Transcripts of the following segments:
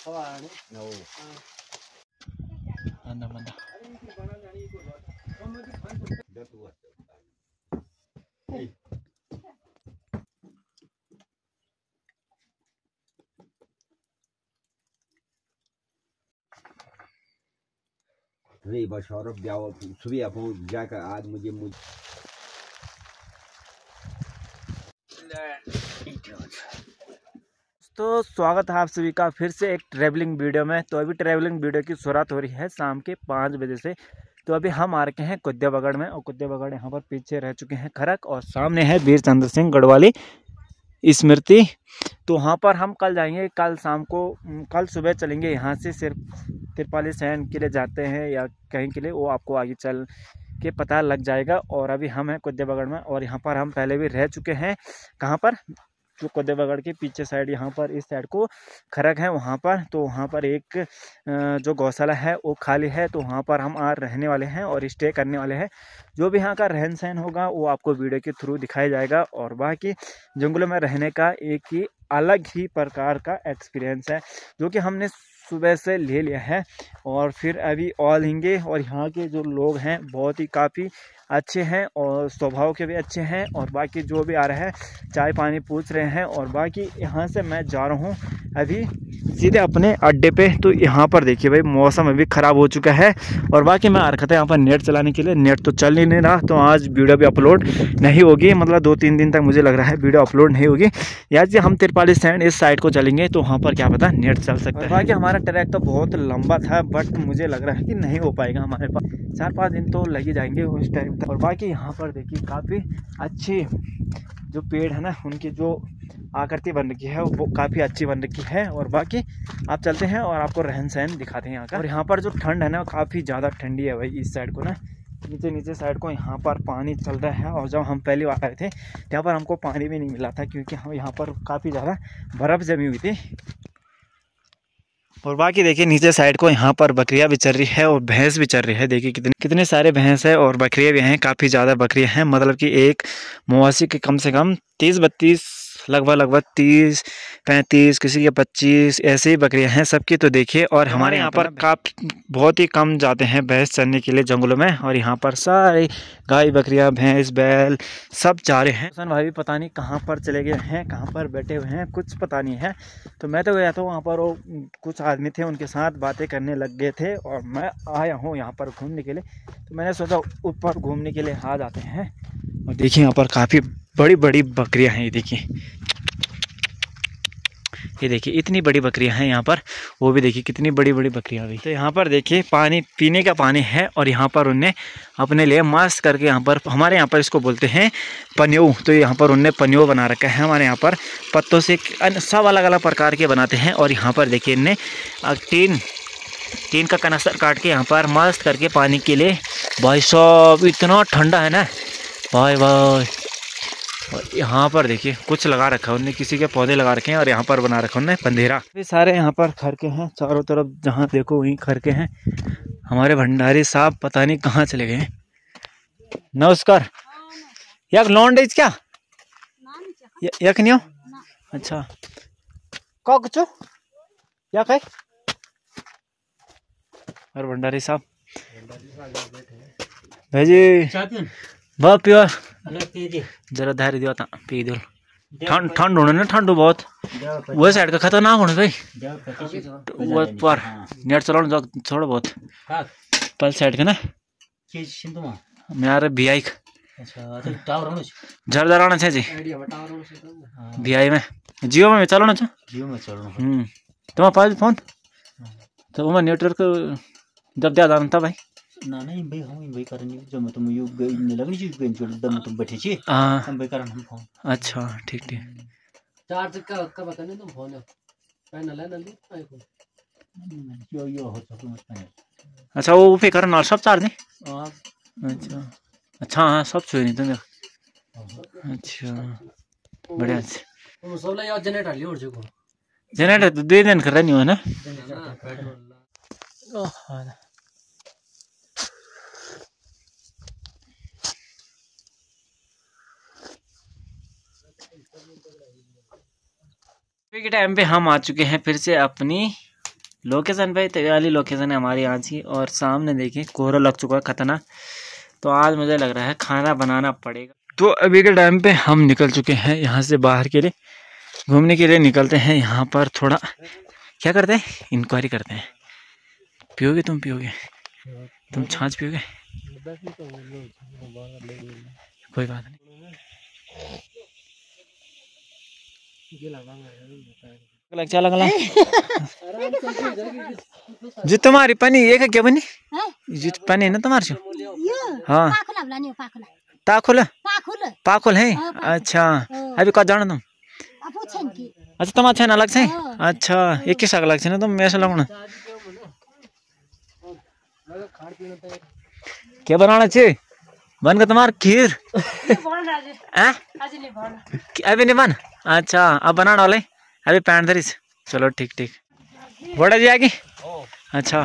नहीं बस और सुबह पहुँच जाकर आज मुझे तो स्वागत है आप सभी का फिर से एक ट्रैवलिंग वीडियो में। तो अभी ट्रैवलिंग वीडियो की शुरुआत हो रही है शाम के 5 बजे से। तो अभी हम आ रखे हैं कुद्याबगड़ में, और कुद्याबगड़ यहाँ पर पीछे रह चुके हैं खरक, और सामने है वीर चंद्र सिंह गढ़वाली स्मृति। तो वहाँ पर हम कल जाएंगे, कल शाम को, कल सुबह चलेंगे यहाँ से। सिर्फ तिरपाली सैन के लिए जाते हैं या कहीं के लिए, वो आपको आगे चल के पता लग जाएगा। और अभी हम हैं कुद्याबगड़ में, और यहाँ पर हम पहले भी रह चुके हैं। कहाँ पर? जो कुद्याबगड़ के पीछे साइड, यहाँ पर इस साइड को खरक है वहाँ पर। तो वहाँ पर एक जो गौशाला है वो खाली है, तो वहाँ पर हम आज रहने वाले हैं और स्टे करने वाले हैं। जो भी यहाँ का रहन सहन होगा वो आपको वीडियो के थ्रू दिखाया जाएगा। और बाकी जंगलों में रहने का एक ही अलग ही प्रकार का एक्सपीरियंस है, जो कि हमने सुबह से ले लिया है और फिर अभी और लेंगे। और यहाँ के जो लोग हैं बहुत ही काफ़ी अच्छे हैं और स्वभाव के भी अच्छे हैं। और बाकी जो भी आ रहे हैं चाय पानी पूछ रहे हैं। और बाकी यहाँ से मैं जा रहा हूँ अभी सीधे अपने अड्डे पे। तो यहाँ पर देखिए भाई, मौसम अभी ख़राब हो चुका है। और बाकी मैं आ रखा था यहाँ पर नेट चलाने के लिए, नेट तो चल ही नहीं रहा। तो आज वीडियो भी अपलोड नहीं होगी, मतलब 2-3 दिन तक मुझे लग रहा है वीडियो अपलोड नहीं होगी। या जी हम तिरपाली सैंड इस साइड को चलेंगे तो वहाँ पर क्या पता नेट चल सकता है। बाकी हमारा ट्रैक तो बहुत लंबा था, बट मुझे लग रहा है कि नहीं हो पाएगा हमारे पास। 4-5 दिन तो लग ही जाएंगे उस टाइम तक। और बाकी यहाँ पर देखिए काफ़ी अच्छी जो पेड़ है ना, उनकी जो आकृति बन रखी है वो काफ़ी अच्छी बन रखी है। और बाकी आप चलते हैं और आपको रहन सहन दिखाते हैं यहाँ का। और यहाँ पर जो ठंड है ना काफ़ी ज़्यादा ठंडी है भाई। इस साइड को ना, नीचे साइड को यहाँ पर पानी चल रहा है। और जब हम पहली बार आए थे यहाँ पर हमको पानी भी नहीं मिला था, क्योंकि हम यहाँ पर काफ़ी ज़्यादा बर्फ़ जमी हुई थी। और बाकी देखिए नीचे साइड को यहाँ पर बकरियाँ भी चल रही है और भैंस भी चल रही है। देखिए कितने सारे भैंस है और बकरियाँ भी हैं, काफ़ी ज़्यादा बकरियाँ हैं। मतलब कि एक मवासी के कम से कम 30-32, लगभग 30-35, किसी के 25 ऐसे ही बकरियां हैं सबकी। तो देखिए, और हमारे यहाँ पर बहुत ही कम जाते हैं भैंस चरने के लिए जंगलों में। और यहाँ पर सारे गाय बकरियां भैंस बैल सब जा रहे हैं। हसन भाई भी पता नहीं कहाँ पर चले गए हैं, कहाँ पर बैठे हुए हैं, कुछ पता नहीं है। तो मैं तो गया था वहाँ पर, वो कुछ आदमी थे उनके साथ बातें करने लग गए थे। और मैं आया हूँ यहाँ पर घूमने के लिए, तो मैंने सोचा ऊपर घूमने के लिए आ जाते हैं। और देखिए यहाँ पर काफ़ी बड़ी बड़ी बकरियां हैं। ये देखिए इतनी बड़ी बकरियां हैं यहाँ पर। वो भी देखिए कितनी बड़ी बड़ी बकरियां भी। तो यहाँ पर देखिए पानी, पीने का पानी है। और यहाँ पर उनने अपने लिए मस्त करके, यहाँ पर हमारे यहाँ पर इसको बोलते हैं पन्यो। तो यहाँ पर उनने पन्यो बना रखा है। हमारे यहाँ पर पत्तों से सब अलग अलग प्रकार के बनाते हैं। और यहाँ पर देखिए इनने टीन का कनस्तर काट के यहाँ पर मस्त करके पानी के लिए। भाई साहब इतना ठंडा है ना भाई। और यहाँ पर देखिए कुछ लगा रखा है उन्होंने, किसी के पौधे लगा रखे हैं। और यहाँ पर बना रखा उन्होंने पंधेरा। ये सारे यहाँ पर खरके हैं चारों तरफ, जहाँ देखो वहीं खरके हैं। हमारे भंडारी साहब पता नहीं कहाँ चले गए। नमस्कार। याक लौंड डेज क्या यक नहीं हो? अच्छा कौ कुछ या कहे। और भंडारी साहब भाई बहुत प्योर जरा धैर्य दिया था पी दो। ठंड होने ना, ठंड बहुत वो साइड का खतरनाक होने भाई। वो पर नेट चलाओ थोड़ा बहुत पल साइड का ना मेरा वी आई झरझराना है जी। वी आई में जियो में चलो ना, तुम्हारे पास फोन तो वो नेटवर्क जब दिया जाना था भाई ना नहीं भाई हम भाई करेंगे जब तुम यू लगनी चीज पे दम तुम बैठे छी हम भाई करन हम फोन। अच्छा ठीक चार्ज का बता नहीं तुम फोन पैनल है नंदी आईफोन यो हो सब मत पैनल। अच्छा वो पे करन और सब चार्ज नहीं। अच्छा हाँ सब छुए नहीं तुम। अच्छा बढ़िया। तुम सब ला जनरेटर लियो जो जनरेटर तो 2 दिन कर रहा नहीं हो ना। के टाइम पे हम आ चुके हैं फिर से अपनी लोकेशन पे तो ये वाली लोकेशन है हमारी आज की। और सामने देखिए कोहरा लग चुका है खतरनाक। तो आज मुझे लग रहा है खाना बनाना पड़ेगा। तो अभी के टाइम पे हम निकल चुके हैं यहाँ से बाहर के लिए, घूमने के लिए निकलते हैं। यहाँ पर थोड़ा क्या करते हैं, इंक्वायरी करते हैं। पियोगे तुम? पियोगे तुम? छाछ पियोगे? कोई बात नहीं। क्या लगा जी तुम्हारी पनी ये क्या बनी जी? पनी है ना तुम्हारी? हाँ ताखुल पाखुल है। अच्छा अभी कहाँ जाना तुम? अच्छा तुम अच्छा अलग से? अच्छा एक किस अलग से ना तुम ऐसा लगना क्या बनाना चाहिए? बन गया तुम्हारा खीर? अभी नहीं बन? अच्छा अब बनाने वाले अभी पैंट धरी। चलो ठीक ठीक। बड़ा जी आगे? अच्छा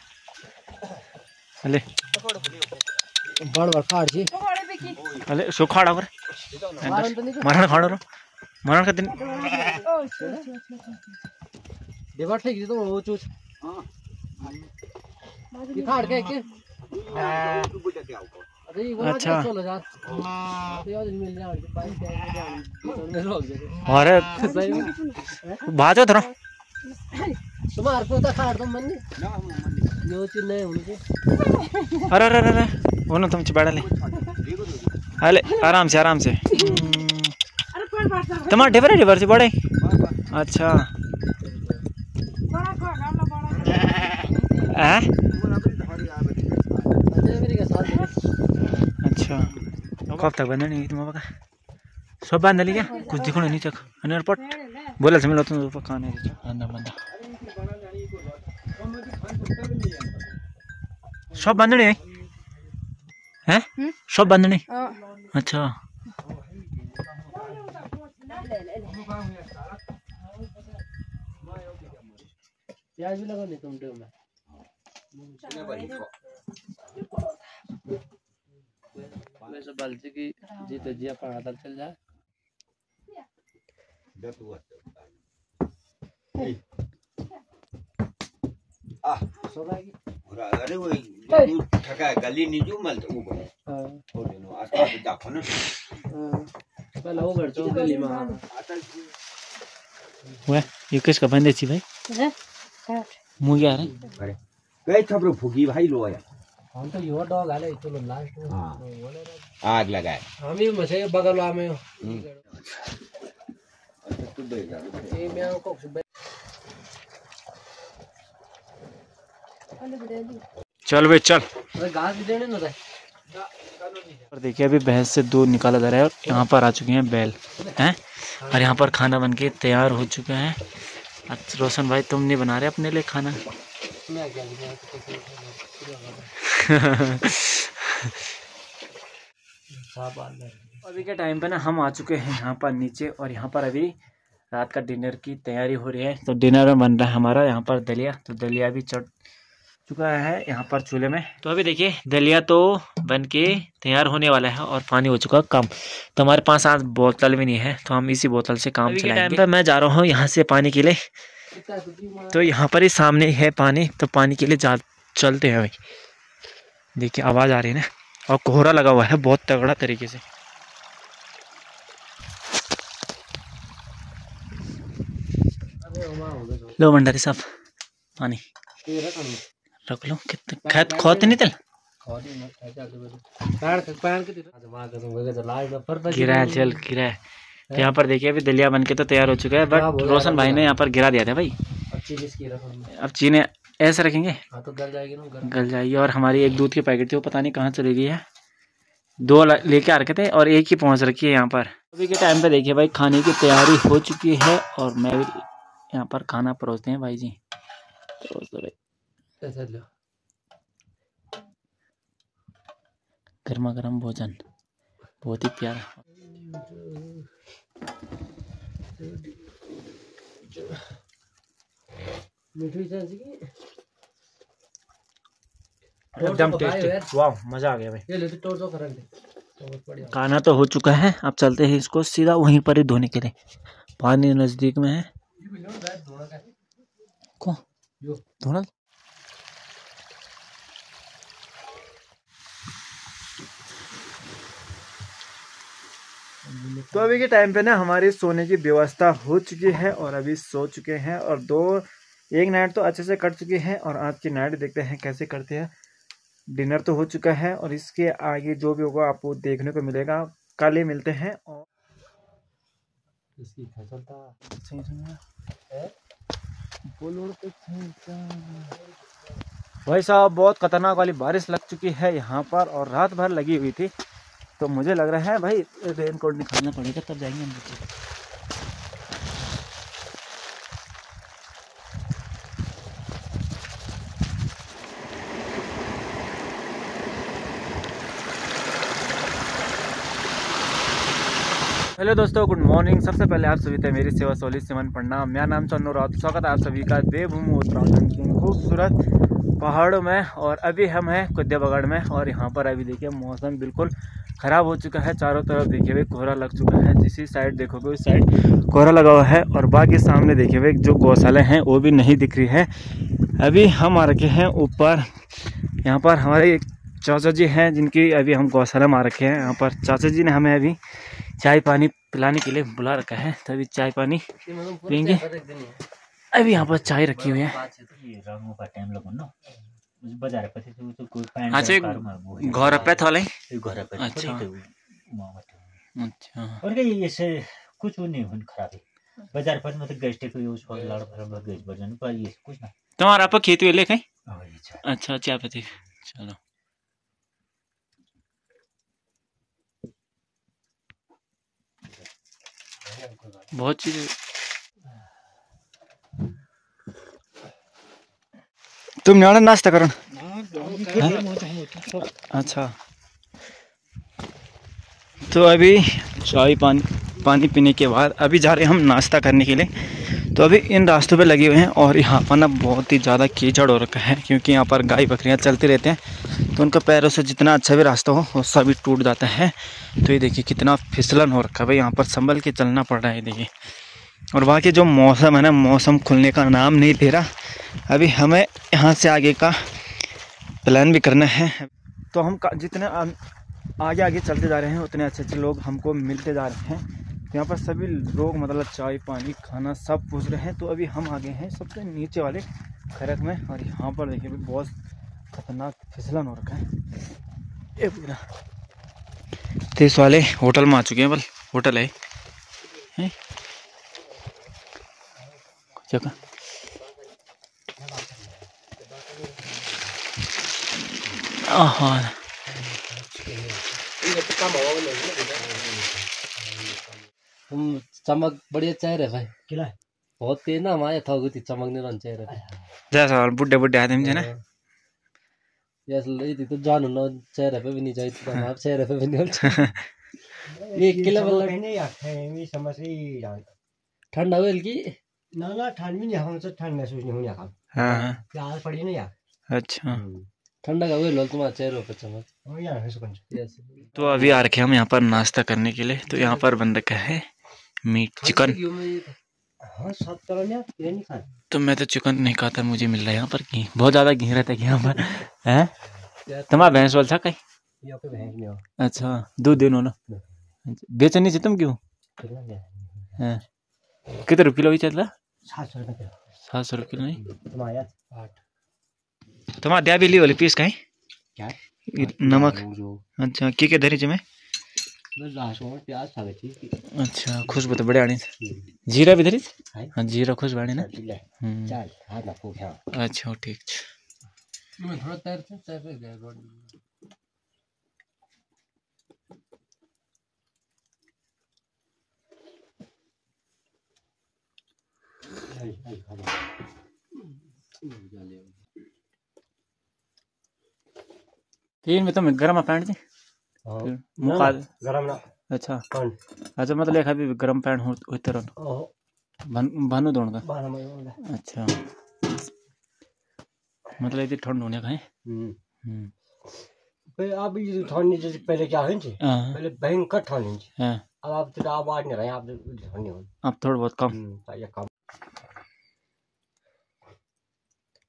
अले अले सो खाड़ा पर मरण खाड़ो रो मरण का दिन देवर ठीक जी तो वो चूच ये खाड़ के अच्छा अरे भाजो थोड़ा तुम्हारे को तो खाड़ तुम मन यो चीज नहीं होनी चाहिए। अरे अरे अरे वो ना तुम बैठा ले अरे आराम से तुम्हारा डिबर से बड़े। अच्छा अच्छा कब तक बंद नहीं तुम का सब बांध ली क्या? कुछ दिखो नहीं चक पट बोला से मिलो तुम पकाने बंदा सब बांधने हैं? सब बांधने? अच्छा प्याज भी लगा नहीं तुम टेम में वैसे बालची की जी तो जी अपन आदर चल जाए अरे वो ठका गली नहीं जो मल वो बोले थोड़े नो आसपास देखो ना पहले वो घर चौक गली में वो ये किसका बंदे छी भाई मुंह क्या है? अरे कई थपरो फुकी भाई लो यार हम तो यो डॉग आले चलो लास्ट में आग लगाए हम ही मसे बगल में ये मैं को चल भाई चल घास भी देने ना और देखिए अभी भैंस से दूध निकाला जा रहा है और यहाँ पर आ चुके हैं बैल हैं और यहाँ पर खाना बनके तैयार हो चुका है। अच्छा रोशन भाई तुम नहीं बना रहे अपने लिए खाना? अभी के टाइम पे ना हम आ चुके हैं यहाँ पर नीचे और यहाँ पर अभी रात का डिनर की तैयारी हो रही है। तो डिनर में बन रहा है हमारा यहाँ पर दलिया। तो दलिया भी चढ़ चुका है यहाँ पर चूल्हे में। तो अभी देखिए दलिया तो बन के तैयार होने वाला है और पानी हो चुका कम। तो हमारे पास आज बोतल भी नहीं है तो हम इसी बोतल से काम चलाएंगे। टाइम पे मैं जा रहा हूँ यहाँ से पानी के लिए। तो यहाँ पर ही सामने है पानी तो पानी के लिए जा चलते हैं भाई। देखिए आवाज़ आ रही है ना और कोहरा लगा हुआ है बहुत तगड़ा तरीके से। लो भंडारी साहब पानी रख लो। कितने खेत खोते नहीं तल गिरा है चल गिरा है। तो यहाँ पर देखिए अभी दलिया बन के तो तैयार हो चुका है बट रोशन भाई ने यहाँ पर गिरा दिया था भाई। अब चीनी ऐसे रखेंगे तो गल जाएगी ना गल जाएगी। और हमारी एक दूध की पैकेट थी वो पता नहीं कहाँ चली गई है। 2 लेके आ रखे थे और 1 ही पहुँच रखी है यहाँ पर। अभी के टाइम पे देखिए भाई खाने की तैयारी हो चुकी है और मैं भी यहाँ पर खाना परोसते हैं भाई जी। गर्मा गर्म भोजन बहुत ही प्यारा। एकदम टेस्टी वाह मजा आ गया भाई। खाना तो हो चुका है अब चलते हैं इसको सीधा वहीं पर ही धोने के लिए। पानी नजदीक में है को थोड़ा तो अभी के टाइम पे ना हमारी सोने की व्यवस्था हो चुकी है और अभी सो चुके हैं और एक नाइट तो अच्छे से कट चुकी है और आज की नाइट देखते हैं कैसे करते हैं। डिनर तो हो चुका है और इसके आगे जो भी होगा आपको देखने को मिलेगा। कल ही मिलते हैं। और भाई साहब बहुत खतरनाक वाली बारिश लग चुकी है यहाँ पर और रात भर लगी हुई थी, तो मुझे लग रहा है भाई रेनकोट निकालना पड़ेगा तब जाएंगे हम नीचे। हेलो दोस्तों, गुड मॉर्निंग। सबसे पहले आप सभी थे मेरी सेवा सोली सिमन प्रणाम। मेरा नाम चन्नू। स्वागत है आप सभी का देवभूमि उत्तराखंड के खूबसूरत पहाड़ों में। और अभी हम हैं कुद्याबगढ़ में और यहाँ पर अभी देखिए मौसम बिल्कुल ख़राब हो चुका है। चारों तरफ देखिए भाई कोहरा लग चुका है। जिस साइड देखोगे उस साइड कोहरा लगा हुआ है और बाकी सामने देखिए भाई जो गौशाला हैं वो भी नहीं दिख रही है। अभी हम आ रखे हैं ऊपर। यहाँ पर हमारे चाचा जी हैं जिनकी अभी हम गौशाला में आ रखे हैं। यहाँ पर चाचा जी ने हमें अभी चाय पानी पिलाने के लिए बुला रखा है, तो अभी चाय पानी पियेंगे। अभी यहाँ पर चाय रखी हुई है। घर पे था अच्छा और ये कुछ नहीं खराब है बाजार पर मतलब गेस्ट को यूज कर लाड़ भर गेस्ट बजन पर ये कुछ ना तुम्हारा आप खेती ले कहीं। अच्छा चाय पत्ती चलो। बहुत चीज तुम न्याणा नाश्ता करो। अच्छा तो अभी चाय पानी पीने के बाद अभी जा रहे हैं हम नाश्ता करने के लिए। तो अभी इन रास्तों पे लगे हुए हैं और यहाँ पर ना बहुत ही ज़्यादा कीचड़ हो रखा है क्योंकि यहाँ पर गाय बकरियाँ चलते रहते हैं तो उनका पैरों से जितना अच्छा भी रास्ता हो वो सभी टूट जाता है। तो ये देखिए कितना फिसलन हो रखा है भाई, यहाँ पर संभल के चलना पड़ रहा है देखिए। और बाकी जो मौसम है ना, मौसम खुलने का नाम नहीं ले रहा। अभी हमें यहाँ से आगे का प्लान भी करना है। तो हम जितने आगे आगे चलते जा रहे हैं उतने अच्छे अच्छे लोग हमको मिलते जा रहे हैं। यहाँ पर सभी लोग मतलब चाय पानी खाना सब पूछ रहे हैं। तो अभी हम आगे हैं सबसे नीचे वाले खरक में और यहाँ पर देखिए बहुत खतरनाक फिसलन हो रखा है। ये पूरा तो इस वाले होटल में आ चुके हैं। बल होटल है जगह। हाँ तुम चमक बढ़िया चाय रहे भाई किला बहुत तेज ना हमारे था गई चमकने रन चाय रहे जैसा बुड्ढे बुड्ढे आदमी ना यस ले तो जान ना चाय रहे भी नहीं चाहिए तो हम चाय रहे भी नहीं ये किला वाला नहीं आखे मैं समझ ही जान ठंडा हुई की ना ठंड में नहीं हम से ठंड महसूस नहीं होने का। हां प्यास पड़ी नहीं यार। अच्छा ठंडा का हुई लो तुम्हारा चेहरे पे चमक हो यार है सुकन। तो अभी आ रखे हम यहाँ पर नाश्ता करने के लिए। तो यहाँ पर बन रखा है मीट चिकन। हाँ सब तरह ने ये नहीं खा। तो मैं तो चिकन नहीं खाता, मुझे मिल रहा है यहाँ पर घी बहुत ज़्यादा घी रहता है यहाँ पर है। तुम्हारा भैंस वाल था कहीं यहाँ पे भैंस नहीं हो। अच्छा दूध देनो ना बेचनी से तुम क्यों है कितने रुपये किलो भी चल रहा 700 रुपये किलो 700 रुपये किलो नहीं तुम्हारा 8 तुम्हारा दिया बिल्ली वाली पीस कहीं क्या नमक। अच्छा के धरी जमे प्याज खा गई। अच्छा खुशबू तो बड़े आनी जीरा भी धरी। हाँ जीरा खुशबू आनी ना। चल हाथ ना फूक। अच्छा ठीक मैं थोड़ा तैर पे गया रोड तीन में तो मैं गरम पैंट जी मुखा गरम ना। अच्छा अच्छा मतलब एक अभी गरम पैंट होते रहो भानु दोनों का। अच्छा मतलब इतनी ठंड होने का है। अब ये ठंड जैसे पहले क्या है पहले भयंकर ठंड है। अब आप तो आवाज नहीं रहे आप ठंड नहीं हो। अब थोड़ा बहुत कम।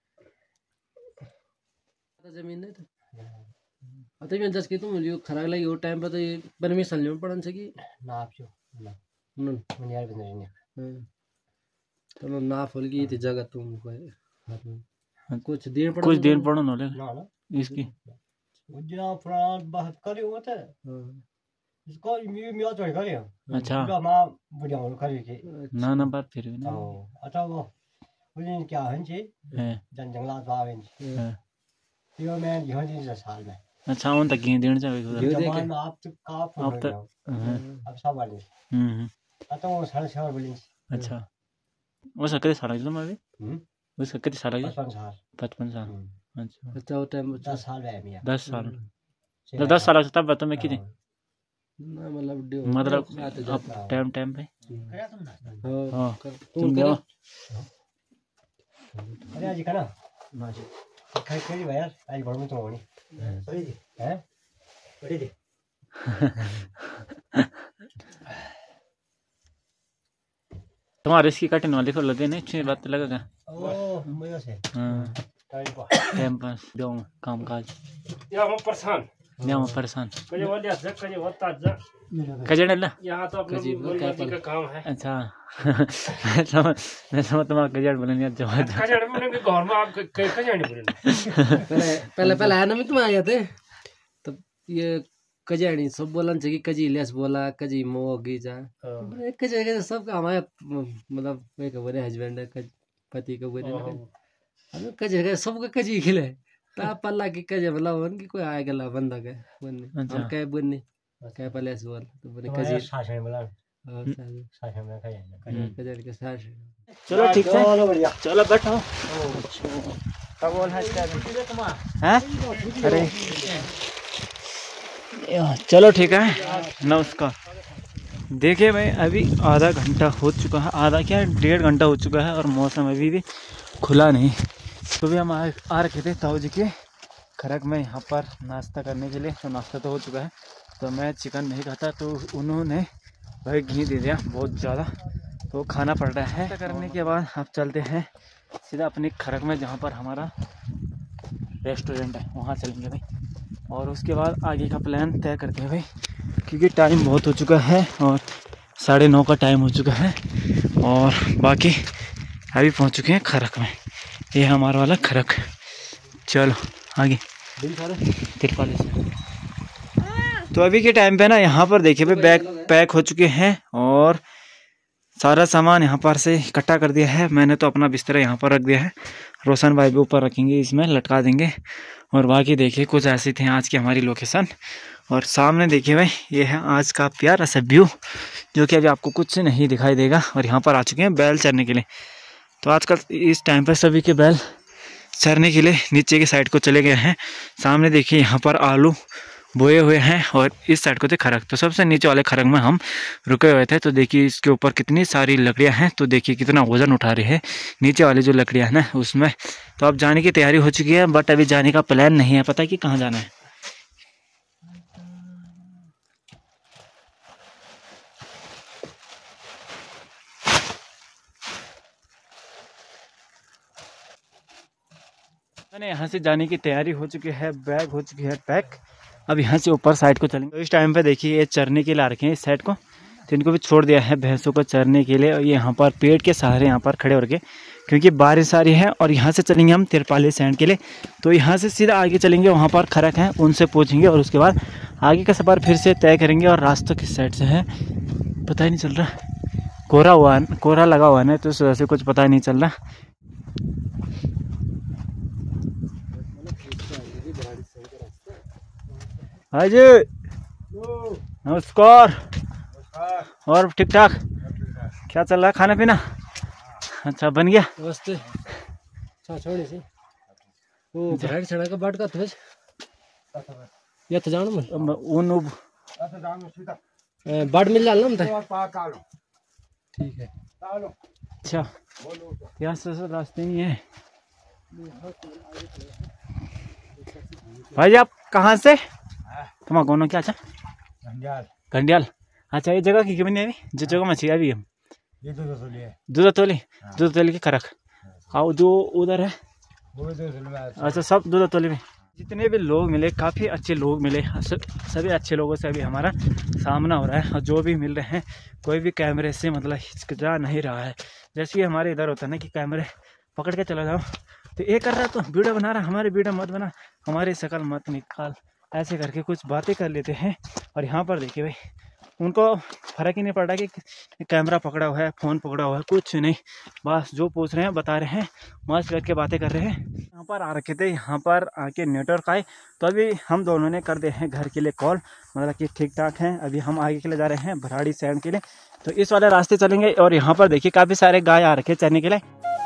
जमीन नहीं तो अतः मैं जस की तुम लियो खराब लगी वो टाइम पर तो ये परमिशन लियो पड़न से कि ना आप जो ना मन मन यार बंदे ने चलो ना फल की थी जगह तुम को कुछ दिन पढ़ो ना ले ना ना इसकी उजना पुराना बात करे होता है इसको मी तो करे अच्छा पूरा मां बढ़िया हो करे के ना ना बात फिर भी ना अच्छा वो उन्हें क्या हंची है जन जंगलात बावें यो मैं यहाँ दिन साल में अच्छा उन तक गिन देना चाहिए उधर जमान आप तो काफ अब तक अब सब वाले आता वो साढ़े 6 बोलें अच्छा वो सकते साल लगे मैं वो सकते साल लगे 55 साल अच्छा अच्छा वो टाइम 10 साल है मियां 10 साल तो 10 साल तब बता मैं कितने ना मतलब अब टाइम पे करा तुम ना हां तुम करो अरे आज का ना माजी खाई खाई भाई यार आज घर में तो होनी सही थी हैं बड़ी थी तुम्हारे इसकी कटने वाले को लगे नहीं अच्छी बात लगेगा ओ मजा से हां टाइम पास दो काम काज यहाँ हम परेशान कजे वो लिया जग कजे वो ताज कजड़ला यहाँ तो अपने बोलने का काम है अच्छा मैं समझ तुम्हारा कजड़ बोलने नहीं जवाब कजड़ में भी घर में आप कजड़ नहीं बोलने पहले आया ना मैं तुम आए थे तब ये कजड़ी सब बोलन चाहिए कजी लेस बोला कजी मोगी जा कजे सब हमारे मतलब एक बोले हस्बैंड है पति का बोले अब कजे सबका कजी खिले ता पल्ला की कजे मतलब उनकी कोई आए गला बंदा के बनने हम कह बनने कह पहले ऐसे बोल तो बोले कजी शासन बोला शासन शासन में कहे कजड़ के साथ चलो ठीक है चलो बढ़िया चलो बैठो क्या बोल है हैं अरे चलो ठीक है नमस्कार। देखिए भाई अभी आधा घंटा हो चुका है, आधा क्या 1.5 घंटा हो चुका है और मौसम अभी भी खुला नहीं। तो भी हम आ रखे थे ताऊ जी के खरक में यहाँ पर नाश्ता करने के लिए। तो नाश्ता तो हो चुका है, तो मैं चिकन नहीं खाता तो उन्होंने भाई घी दे दिया बहुत ज़्यादा, तो खाना पड़ रहा है। करने के बाद आप चलते हैं सीधा अपनी खरक में जहाँ पर हमारा रेस्टोरेंट है, वहाँ चलेंगे भाई। और उसके बाद आगे का प्लान तय करते हैं भाई, क्योंकि टाइम बहुत हो चुका है और 9:30 का टाइम हो चुका है। और बाकी अभी पहुँच चुके हैं खरक में, ये है हमारा वाला खरक। चलो आगे तिरपाल। तो अभी के टाइम पे ना यहाँ पर देखिए भाई बैग पैक हो चुके हैं और सारा सामान यहाँ पर से इकट्ठा कर दिया है। मैंने तो अपना बिस्तर यहाँ पर रख दिया है, रोशन भाई भी ऊपर रखेंगे, इसमें लटका देंगे। और बाकी देखिए कुछ ऐसी थी आज की हमारी लोकेशन। और सामने देखिए भाई ये है आज का प्यारा सा व्यू, जो कि अभी आपको कुछ नहीं दिखाई देगा। और यहाँ पर आ चुके हैं बैल चरने के लिए। तो आजकल इस टाइम पर सभी के बैल चरने के लिए नीचे की साइड को चले गए हैं। सामने देखिए यहाँ पर आलू बोए हुए हैं और इस साइड को थे खरक। तो सबसे नीचे वाले खरक में हम रुके हुए थे। तो देखिए इसके ऊपर कितनी सारी लकड़ियां हैं, तो देखिए कितना वजन उठा रही है नीचे वाली जो लकड़ियां हैं ना उसमें। तो अब जाने की तैयारी हो चुकी है, बट अभी जाने का प्लान नहीं है, पता है कि कहाँ जाना है। यहाँ से जाने की तैयारी हो चुकी है, बैग हो चुकी है पैक। अब यहाँ से ऊपर साइड को चलेंगे। तो इस टाइम पे देखिए ये चरने के लिए आ रखे हैं इस साइड को, तो इनको भी छोड़ दिया है भैंसों को चरने के लिए। और ये यहाँ पर पेड़ के सहारे यहाँ पर खड़े हो रखे, क्योंकि बारिश आ रही है। और यहाँ से चलेंगे हम तिरपाली सैंड के लिए। तो यहाँ से सीधा आगे चलेंगे, वहाँ पर खरक हैं उनसे पूछेंगे और उसके बाद आगे का सफ़र फिर से तय करेंगे। और रास्ता किस साइड से है पता ही नहीं चल रहा, कोहरा लगा हुआ है तो उस वजह से कुछ पता ही नहीं चल रहा। हाँ जी नमस्कार। और ठीक ठाक क्या चल रहा है, खाना पीना अच्छा बन गया? नमस्ते। छोड़ी सी वो भेड़ छड़ा का बाट का तो या तो जानो मन उन बाट मिल जाना ना ठीक है। अच्छा यहाँ से रास्ते नहीं है भाई। आप कहाँ से? तुम्हारा कौन क्या? अच्छा घंडियाल। अच्छा ये जगह की बनी अभी जो जगह में चाहिए अभी हम दूध तोली के खरक। और जो उधर है अच्छा सब दूध तोली में जितने भी लोग मिले काफ़ी अच्छे लोग मिले, सभी अच्छे लोगों से अभी हमारा सामना हो रहा है। और जो भी मिल रहे हैं कोई भी कैमरे से मतलब हिचकिचा नहीं रहा है। जैसे कि हमारे इधर होता है ना कि कैमरे पकड़ के चला जाओ, तो ये कर रहा तो वीडियो बना रहा, हमारी वीडियो मत बना, हमारी शक्ल मत निकाल, ऐसे करके कुछ बातें कर लेते हैं। और यहाँ पर देखिए भाई, उनको फ़र्क ही नहीं पड़ रहा कि कैमरा पकड़ा हुआ है, फ़ोन पकड़ा हुआ है, कुछ नहीं, बस जो पूछ रहे हैं बता रहे हैं, मस्त बैठ के बातें कर रहे हैं। यहाँ पर आ रखे थे, यहाँ पर आके नेटवर्क आए, तो अभी हम दोनों ने कर दिए हैं घर के लिए कॉल, मतलब कि ठीक ठाक हैं। अभी हम आगे के लिए जा रहे हैं भराड़ी सैंड के लिए, तो इस वाले रास्ते चलेंगे। और यहाँ पर देखिए काफ़ी सारे गाय आ रखे चरने के लिए।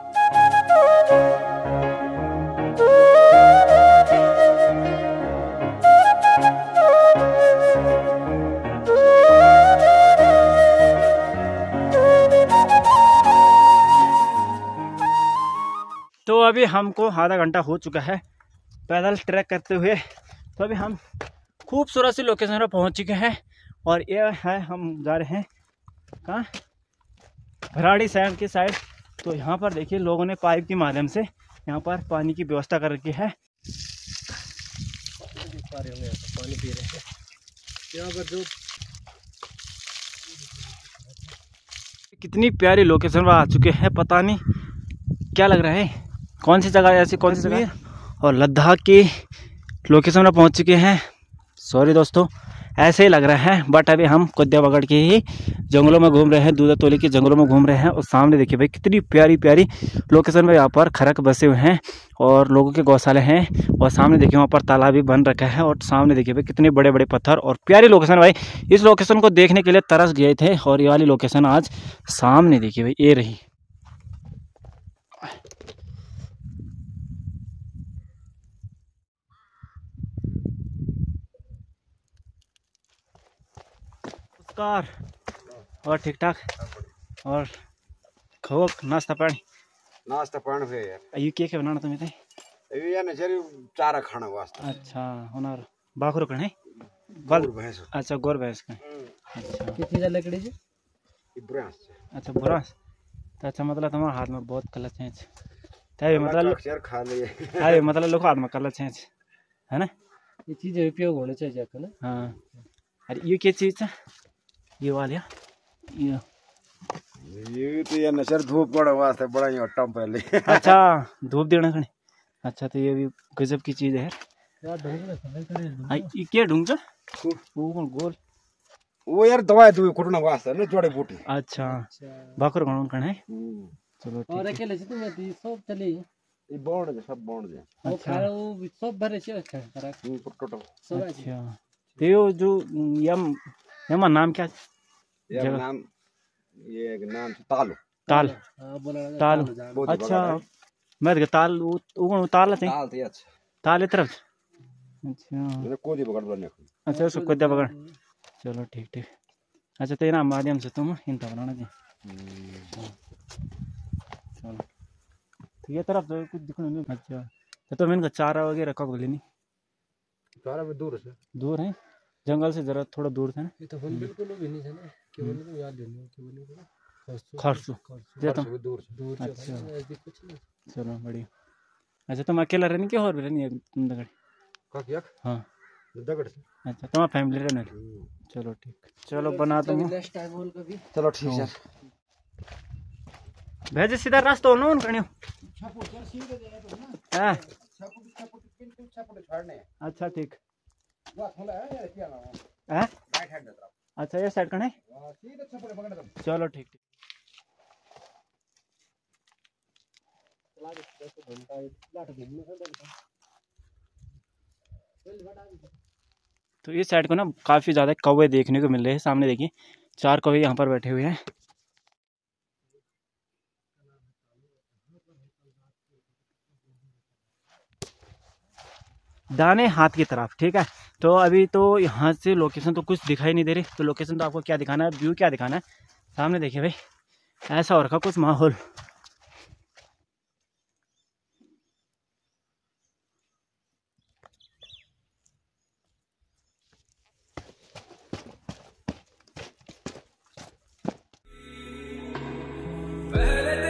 तो अभी हमको आधा घंटा हो चुका है पैदल ट्रैक करते हुए। तो अभी हम खूबसूरत सी लोकेशन पर पहुंच चुके हैं। और ये है, हम जा रहे हैं कहाँ, भराड़ी सैंड की साइड। तो यहाँ पर देखिए लोगों ने पाइप के माध्यम से यहाँ पर पानी की व्यवस्था कर रखी है। पानी पी रहे हैं यहाँ पर। जो कितनी प्यारी लोकेशन पर आ चुके हैं, पता नहीं क्या लग रहा है, कौन सी जगह है ऐसी, कौन सी जगह। और लद्दाख की लोकेशन में पहुंच चुके हैं। सॉरी दोस्तों, ऐसे ही लग रहा है, बट अभी हम कुद्याबगड़ के ही जंगलों में घूम रहे हैं, दूधा तोली के जंगलों में घूम रहे हैं। और सामने देखिए भाई कितनी प्यारी प्यारी लोकेशन में यहाँ पर खरक बसे हुए हैं और लोगों के गौशाले हैं। और सामने देखिए वहाँ पर तालाब भी बन रखा है। और सामने देखिए भाई कितने बड़े बड़े पत्थर और प्यारी लोकेशन। भाई इस लोकेशन को देखने के लिए तरस गए थे, और ये वाली लोकेशन आज सामने देखिए भाई ये रही। और ठीक ठाक, और खाओ नाश्ता पानी। नाश्ता पानी है यार, ये क्या बनाना तुम्हें थे? ये ना चरी चारा खाना वास्ते। अच्छा, होनार बाखरो कण है बल भैंस। अच्छा, गोर भैंस का। अच्छा कितनी लकड़ी जी? अच्छा बुरास। तो अच्छा मतलब तुम्हारे हाथ में बहुत कलच है, तय मतलब खा लिए अरे मतलब लोग हाथ में कलच है ना। ये चीज़ें उपयोग होने चाहिए ना। हाँ, अरे ये क्या चीज़ है ये वालिया? ये तो ये नशर धूप पड़ा वास्ते बड़ा ही टम पहले। अच्छा धूप देना खड़े। अच्छा तो ये भी गजब की चीज़ है यार। ये क्या ढूंढ वो कौन गोल? वो यार दवाई दूध कुटना वास्ते ना, जोड़े बूटी। अच्छा बाकर कौन कण है? चलो और अकेले से तुम ये सब चली ये बॉन्ड है, सब बॉन्ड है। वो खा वो सब भरे से खरा टोटल सब। अच्छा तो ये जो यम नाम क्या ये नाम, ये नाम तालो ताल हां बोला ताल। अच्छा मैं तो ताल वो ताल है ताल थे। अच्छा ताल तरफ। अच्छा मैंने कोदी पकड़ बने। अच्छा उसको कुद्या पकड़। चलो ठीक ठीक। अच्छा तो ना माध्यम से तुम हिंता बनाना जी। चलो तो ये तरफ तो कुछ दिखने नहीं। अच्छा तो मैंने चारा वगैरह कब गली नहीं? चारा भी दूर है, जंगल से जरा थोड़ा दूर था ना। ये तो बिल्कुल भी नहीं है ना, कि बोले तो याद नहीं कि बोले खरसू देता हूं। दूर। अच्छा कुछ नहीं। चलो बढ़िया। अच्छा तुम अकेला रहने क्या और भी रहनी है तुम दगड़? हाँ दगड़ से। अच्छा तुम्हारा फैमिली रहने। चलो ठीक, चलो बना दूंगा। नेक्स्ट टाइम बोल कभी। चलो ठीक है। भेज सीधा रास्ता हो ना कणियो। हां अच्छा ठीक है। अच्छा ये साइड कण है। चलो ठीक ठीक। तो इस साइड को ना काफ़ी ज़्यादा कौवे देखने को मिल रहे हैं। सामने देखिए 4 कौवे यहाँ पर बैठे हुए हैं। दाने हाथ की तरफ, ठीक है। तो अभी तो यहाँ से लोकेशन तो कुछ दिखाई नहीं दे रही। तो लोकेशन तो आपको क्या दिखाना है, व्यू क्या दिखाना है, सामने देखिए भाई ऐसा हो रखा कुछ माहौल।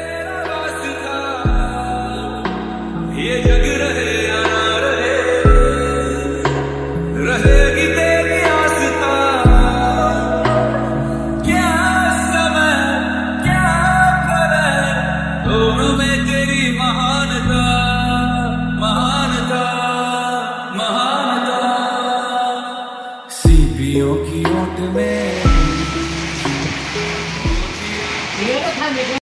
ये जग रहे या ना रहे। गुणों में तेरी महानता, महानता, महानता। सीपियों की ओट में